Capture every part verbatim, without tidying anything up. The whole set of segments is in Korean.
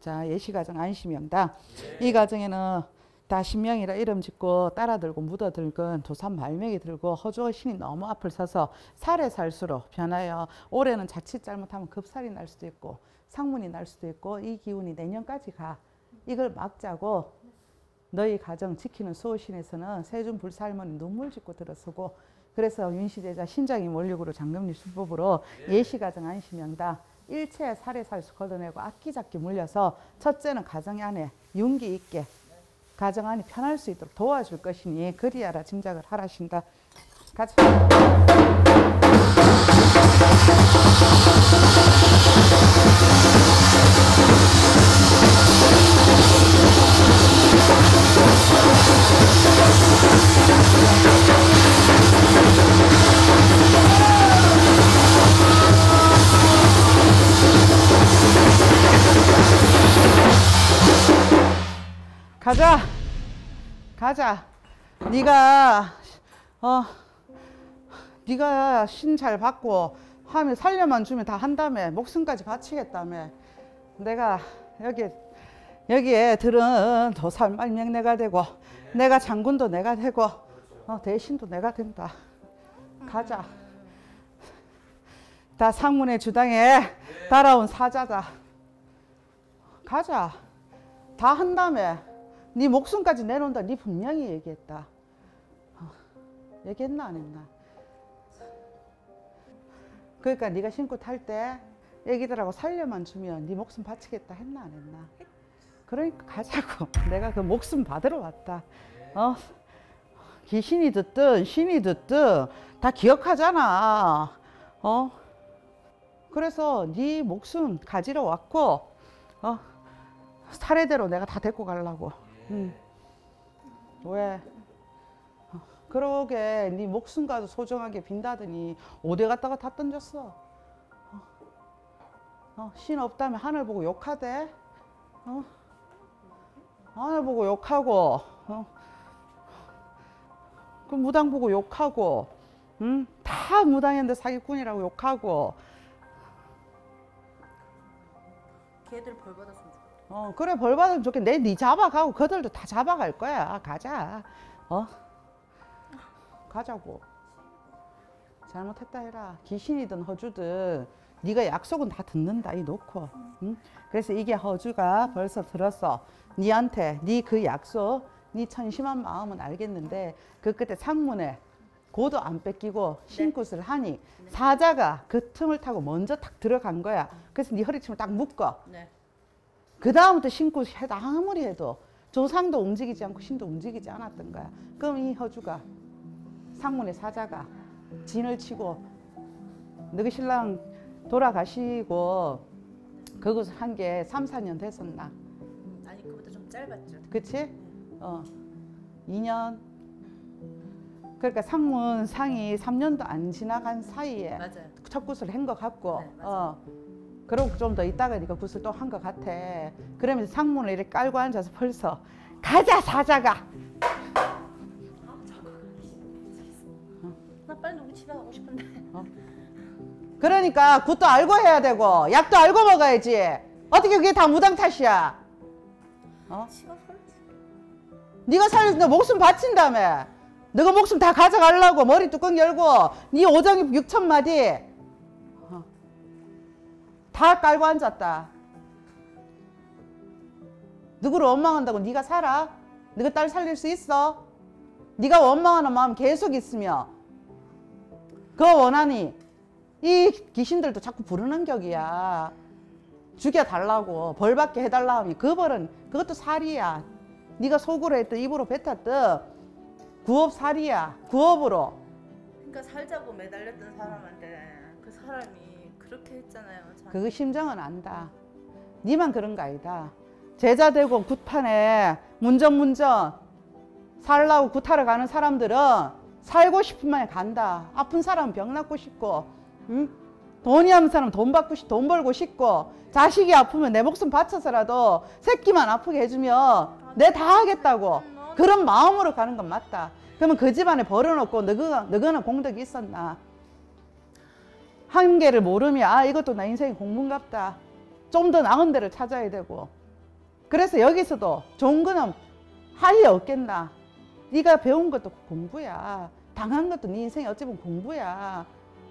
자, 예시가정 안시명당. 이 가정에는 다 신명이라 이름 짓고 따라 들고 묻어 들건 도산 말명이 들고 허주의 신이 너무 앞을 서서 살에 살수록 변하여 올해는 자칫 잘못하면 급살이 날 수도 있고 상문이 날 수도 있고 이 기운이 내년까지 가. 이걸 막자고 너희 가정 지키는 수호신에서는 세준불살머니 눈물 짓고 들어서고 그래서 윤시대자 신장이 몰육으로 장금리 수법으로 예시가정 안시명당 일체의 살에 살수 걷어내고 악기잡기 물려서 첫째는 가정 안에 윤기 있게 가정 안이 편할 수 있도록 도와줄 것이니 그리하라 짐작을 하라신다. 가자. 가자. 가자. 네가 어 네가 신 잘 받고 하면 살려만 주면 다 한다며. 목숨까지 바치겠다며. 내가 여기 여기에 들은 도살말명 내가 되고 내가 장군도 내가 되고 어, 대신도 내가 된다. 가자. 다 상문의 주당에 따라온 사자다. 가자. 다 한다며. 네 목숨까지 내놓는다. 네 분명히 얘기했다. 어, 얘기했나 안 했나? 그러니까 네가 신고 탈 때 애기들하고 살려만 주면 네 목숨 바치겠다 했나 안 했나? 그러니까 가자고. 내가 그 목숨 받으러 왔다. 어? 귀신이 듣든 신이 듣든 다 기억하잖아. 어? 그래서 네 목숨 가지러 왔고 어? 사례대로 내가 다 데리고 가려고. 응. 왜? 어, 그러게 네 목숨과도 소중하게 빈다더니 어디 갔다가 다 던졌어. 어, 어, 신 없다면 하늘 보고 욕하대. 어? 하늘 보고 욕하고 어? 그 무당 보고 욕하고 응? 다 무당인데 사기꾼이라고 욕하고. 걔들 벌 받았으면 좋겠다. 어 그래 벌 받으면 좋겠네. 네 잡아가고 그들도 다 잡아갈 거야. 가자. 어 가자고. 잘못했다 해라. 귀신이든 허주든 네가 약속은 다 듣는다 이 놓고. 응? 그래서 이게 허주가 벌써 들었어. 니한테 네 그 약속 네 천심한 마음은 알겠는데 그 끝에 상문에 고도 안 뺏기고 신굿을 하니 사자가 그 틈을 타고 먼저 탁 들어간 거야. 그래서 네 허리춤을 딱 묶어. 네. 그 다음부터 신굿 해도 아무리 해도 조상도 움직이지 않고 신도 움직이지 않았던 거야. 그럼 이 허주가 상문의 사자가 진을 치고 너희 신랑 돌아가시고 그것을 한 게 삼, 사 년 됐었나? 아니 그보다 좀 짧았죠. 그치? 어, 이 년. 그러니까 상문 상이 삼 년도 안 지나간 사이에 맞아요. 첫 굿을 한 것 같고 네, 어, 그러고 좀 더 있다가 네가 굿을 또 한 것 같아. 그러면서 상문을 이렇게 깔고 앉아서 벌써 가자 사자가. 나 빨리 우리 집에 가고 싶은데. 어? 그러니까 굿도 알고 해야 되고 약도 알고 먹어야지. 어떻게 그게 다 무당 탓이야? 어? 지가 살지. 네가 살려서 너 목숨 바친다며. 너가 목숨 다 가져가려고 머리 뚜껑 열고 네 오정이 육천 마디 어. 다 깔고 앉았다. 누구를 원망한다고 네가 살아? 네가 딸 살릴 수 있어? 네가 원망하는 마음 계속 있으며 그거 원하니 이 귀신들도 자꾸 부르는 격이야. 죽여달라고 벌받게 해달라 하면 그 벌은 그것도 살이야. 네가 속으로 했든 입으로 뱉었든 구업살이야. 구업으로. 그러니까 살자고 매달렸던 사람한테 그 사람이 그렇게 했잖아요. 저한테. 그거 심정은 안다. 니만 그런 거 아니다. 제자 되고 굿판에 문전문전 살라고 굿하러 가는 사람들은 살고 싶은 마음에 간다. 아픈 사람은 병 낫고 싶고 응? 돈이 없는 사람은 돈 받고 싶, 돈 벌고 싶고 자식이 아프면 내 목숨 바쳐서라도 새끼만 아프게 해주면 내 다 하겠다고 그런 마음으로 가는 건 맞다. 그러면 그 집안에 벌어놓고 너가, 너거는 공덕이 있었나? 한계를 모르면 아 이것도 나 인생의 공부인갑다. 좀 더 나은 데를 찾아야 되고 그래서 여기서도 좋은 거는 할 리 없겠나. 네가 배운 것도 공부야. 당한 것도 네 인생에 어찌 보면 공부야.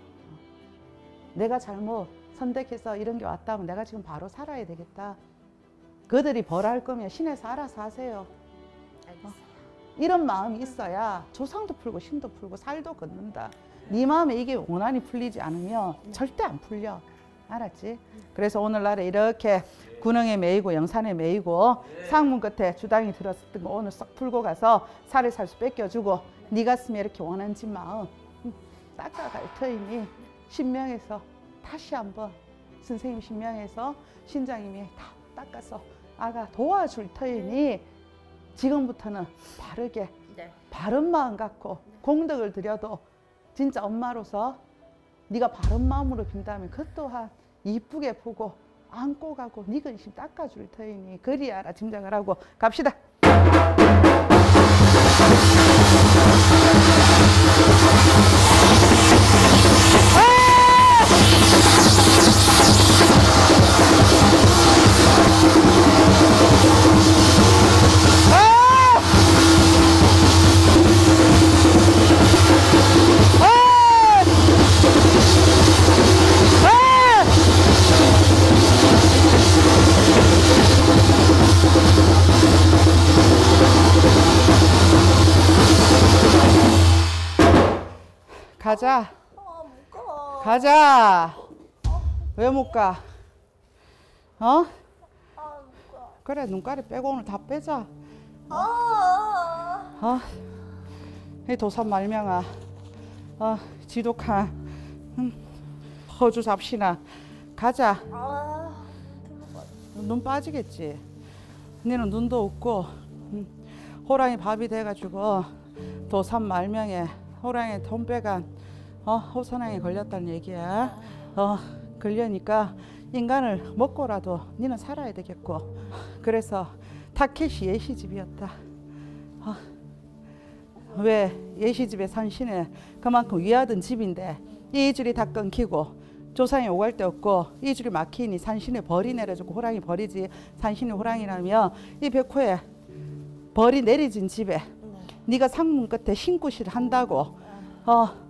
내가 잘못 선택해서 이런 게 왔다면 내가 지금 바로 살아야 되겠다. 그들이 벌할 거면 신에서 알아서 하세요. 알겠어요. 이런 마음이 있어야 조상도 풀고 신도 풀고 살도 걷는다. 네 마음에 이게 원한이 풀리지 않으면 절대 안 풀려. 알았지? 그래서 오늘날에 이렇게 군흥에 매이고 영산에 매이고 상문 끝에 주당이 들었던 거 오늘 싹 풀고 가서 살을 살수 뺏겨주고 네 가슴에 이렇게 원한진 마음 닦아갈 터이니 신명에서 다시 한번 선생님 신명에서 신장님이 다 닦아서 아가 도와줄 터이니 지금부터는 바르게 네. 바른 마음 갖고 공덕을 들여도 진짜 엄마로서 네가 바른 마음으로 빈다면 그 또한 이쁘게 보고 안고 가고 네 근심 닦아줄 터이니 그리하라 짐작을 하고 갑시다. 가자. 아, 못 가. 가자. 왜 못 가? 어? 아, 못 가. 그래 눈가리 빼고 오늘 다 빼자. 아. 어? 이 도산 말명아. 어, 지독한 음, 허주 잡시나. 가자. 아. 눈 빠지겠지. 니는 눈도 없고 음, 호랑이 밥이 돼가지고 도산 말명에 호랑이 돈 빼간 어, 호선왕에 걸렸다는 얘기야. 어, 걸려니까 인간을 먹고라도 니는 살아야 되겠고. 그래서 타켓이 예시집이었다. 어, 왜 예시집에 산 신을 그만큼 위하던 집인데 이 줄이 다 끊기고 조상이 오갈 데 없고 이 줄이 막히니 산신에 벌이 내려주고 호랑이 벌이지 산신이 호랑이라며 이 백호에 벌이 내려진 집에 네가 상문 끝에 신굿을 한다고 어,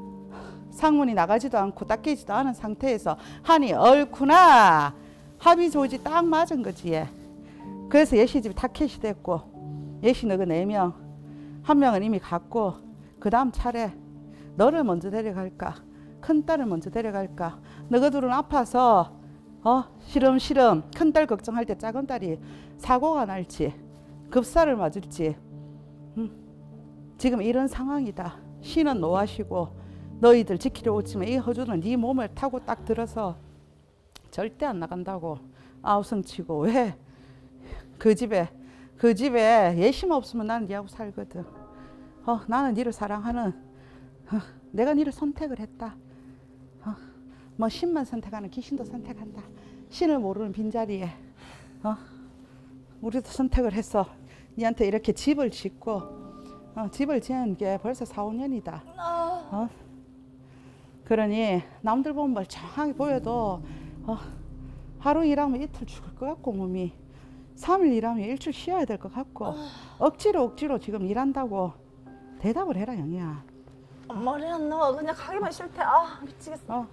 상문이 나가지도 않고 닦이지도 않은 상태에서 하니 얼쿠나 합이 조지 딱 맞은 거지. 그래서 예시집이 타켓이 됐고 예시 너그 네 명 한 명은 이미 갔고 그 다음 차례 너를 먼저 데려갈까 큰딸을 먼저 데려갈까. 너희들은 아파서 어 시름시름 큰딸 걱정할 때 작은딸이 사고가 날지 급사를 맞을지 음, 지금 이런 상황이다. 신은 노하시고 너희들 지키려 오지만 이 허주는 네 몸을 타고 딱 들어서 절대 안 나간다고 아우성치고. 왜? 그 집에 그 집에 예심 없으면 나는 네하고 살거든. 어, 나는 네를 사랑하는 어, 내가 네를 선택을 했다. 어, 뭐 신만 선택하는 귀신도 선택한다. 신을 모르는 빈자리에 어, 우리도 선택을 해서 네한테 이렇게 집을 짓고 어, 집을 지은 게 벌써 사, 오 년이다. 어? 그러니 남들 보면 멀쩡하게 보여도 어, 하루 일하면 이틀 죽을 것 같고 몸이 삼 일 일하면 일주일 쉬어야 될 것 같고 억지로 억지로 지금 일한다고 대답을 해라 영희야. 말이 안 나와. 그냥 가기만 싫대. 아 미치겠어. 어.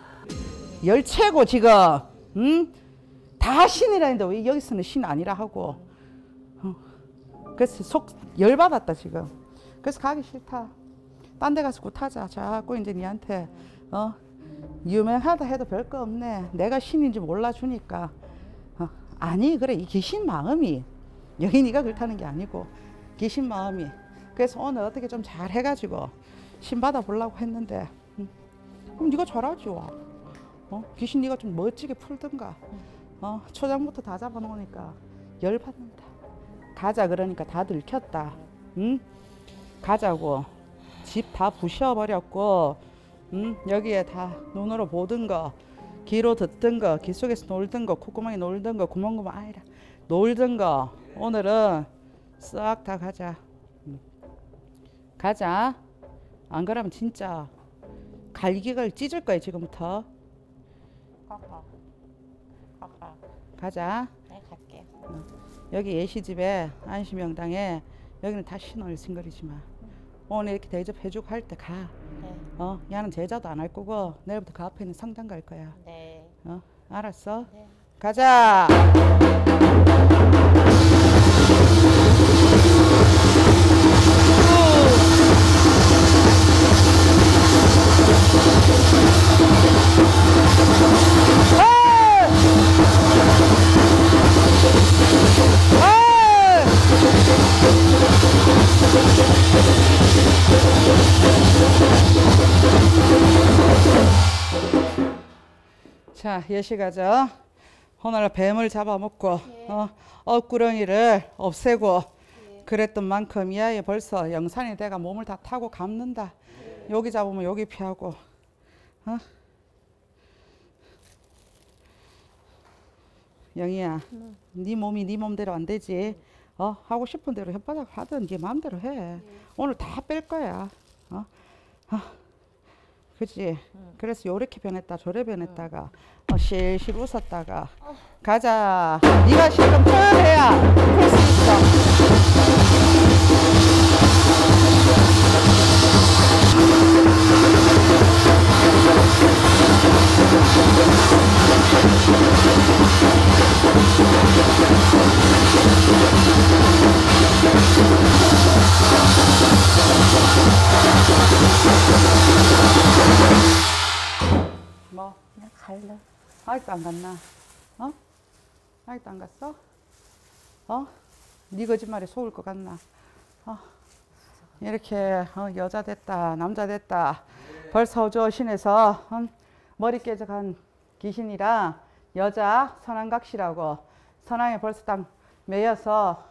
열채고 지금 응? 다 신이라는데 왜 여기서는 신 아니라 하고 어. 그래서 속 열받았다 지금. 그래서 가기 싫다. 딴 데 가서 굿하자. 자꾸 이제 니한테 어 유명하다 해도 별거 없네. 내가 신인지 몰라주니까 어. 아니 그래 이 귀신 마음이 여기 네가 그렇다는 게 아니고 귀신 마음이. 그래서 오늘 어떻게 좀 잘 해가지고 신 받아 보려고 했는데 음. 그럼 네가 잘하지 와. 어? 귀신 네가 좀 멋지게 풀든가. 어? 초장부터 다 잡아놓으니까 열받는다. 가자 그러니까 다 들켰다. 응? 가자고. 집 다 부셔버렸고 응? 여기에 다 눈으로 보던 거 귀로 듣던 거 귀 속에서 놀던 거 콧구멍에 놀던 거 구멍구멍 아니라 놀던 거 오늘은 싹 다 가자. 응. 가자. 안 그러면 진짜 갈기갈 찢을 거야 지금부터. 가가 가가. 가자. 네 갈게. 응. 여기 예시집에 안시명당에 여기는 다 신을 싱거리지 마. 오늘 이렇게 대접해주고 할 때 가. 네. 어, 야는 제자도 안 할 거고 내일부터 그 앞에 있는 성당 갈 거야. 네. 어, 알았어? 네. 가자. 자, 예시 가자. 오늘 뱀을 잡아먹고 예. 어, 억구렁이를 없애고 예. 그랬던 만큼 이 아이 벌써 영산이 돼가 몸을 다 타고 감는다. 예. 여기 잡으면 여기 피하고. 어? 영희야, 음. 네 몸이 네 몸대로 안 되지. 어, 하고 싶은 대로 혓바닥 하든 네 마음대로 해. 예. 오늘 다 뺄 거야. 어? 어. 그치? 음. 그래서 요렇게 변했다 저래 변했다가 어, 실실 웃었다가 어. 가자. 네가 실컷 표현해야 풀 수 있어. 뭐? 그냥 갈래. 아직도 안 갔나? 어? 아직도 안 갔어? 어? 네 거짓말에 속을 것 같나? 어? 이렇게 어, 여자 됐다 남자 됐다 벌써 저 신에서 어? 머리 깨져간 귀신이랑 여자 선왕각시라고 선왕에 벌써 딱 매여서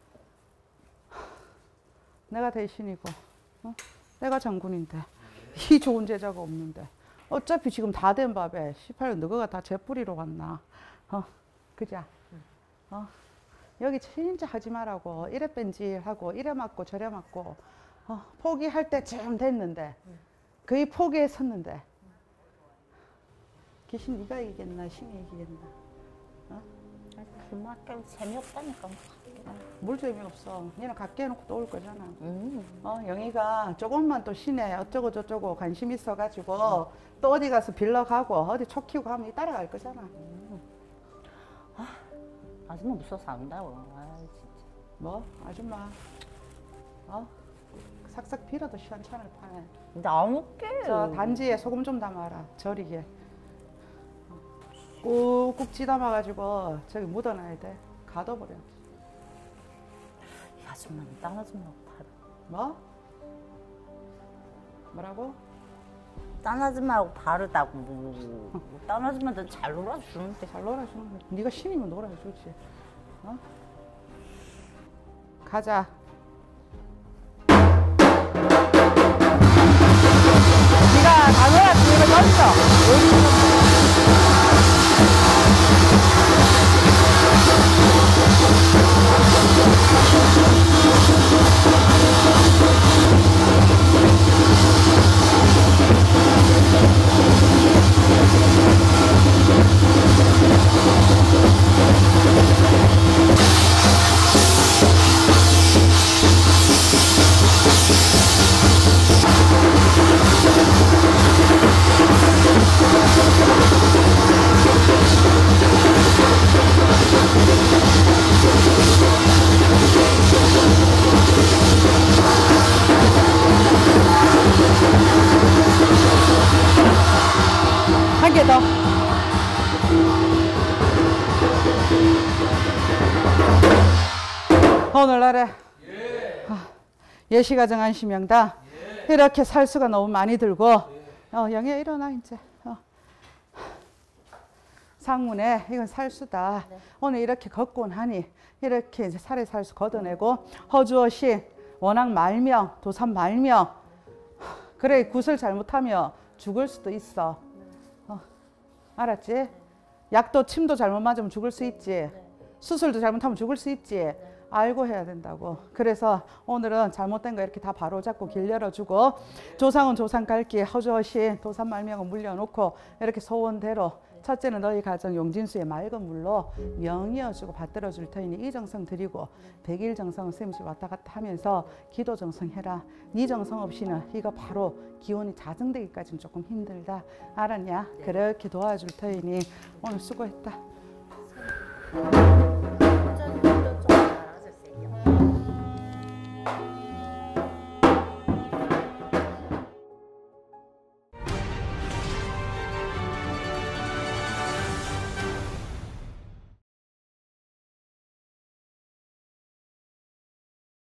내가 대신이고 어? 내가 장군인데 이 좋은 제자가 없는데 어차피 지금 다 된 밥에 십팔 년 너가 다 제뿌리로 갔나? 어, 그자? 어, 여기 진짜 하지 말라고 이래 뺀질하고 이래 맞고 저래 맞고 어, 포기할 때쯤 됐는데 거의 포기에 섰는데 귀신 네가 이기겠나 신이 이기겠나? 어? 그만큼 재미없다니까. 뭘 재미없어. 니는 갖게 해놓고 또 올 거잖아. 음. 어, 영희가 조금만 또 신에 어쩌고 저쩌고 관심 있어가지고 또 어디 가서 빌러 가고 어디 촉 키우고 하면 따라갈 거잖아. 아줌마 무서워서 안 나와. 아 진짜. 뭐? 아줌마 어? 삭삭 빌어도 시원찮을 판에 근데 안 올게. 저 단지에 소금 좀 담아라. 절이게 꾹꾹 찌담아가지고 저기 묻어놔야 돼. 가둬버려. 이 아줌마는 딴 아줌마하고 다르. 뭐? 뭐라고? 딴 아줌마하고 다르다고. 딴 아줌마들 잘 놀아주는데. 잘 놀아주는 거야. 네가 신이면 놀아주지. 어? 가자. 네가 가느라 뒤를 던져. 한 개 더. 오늘날에 아, 예시가정 안심명당 이렇게 살수가 너무 많이 들고 어, 영희야 일어나 이제 어. 상문에 이건 살수다. 네. 오늘 이렇게 걷고 나니 이렇게 이제 살에 살수 걷어내고 허주어신 원앙 말명 도산 말명 그래 굿을 잘못하면 죽을 수도 있어. 어, 알았지? 약도 침도 잘못 맞으면 죽을 수 있지. 수술도 잘못하면 죽을 수 있지. 알고 해야 된다고. 그래서 오늘은 잘못된 거 이렇게 다 바로잡고 길 열어주고 조상은 조상 갈길 허주어신 도산 말명은 물려놓고 이렇게 소원대로 첫째는 너희 가정 용진수의 맑은 물로 명이어주고 받들어줄 터이니 이 정성 드리고 백일 정성을 쌤이 왔다 갔다 하면서 기도 정성 해라. 네 정성 없이는 이거 바로 기운이 자정되기까지는 조금 힘들다. 알았냐? 네. 그렇게 도와줄 터이니 오늘 수고했다. 혼자는 좀 잘하셨어요.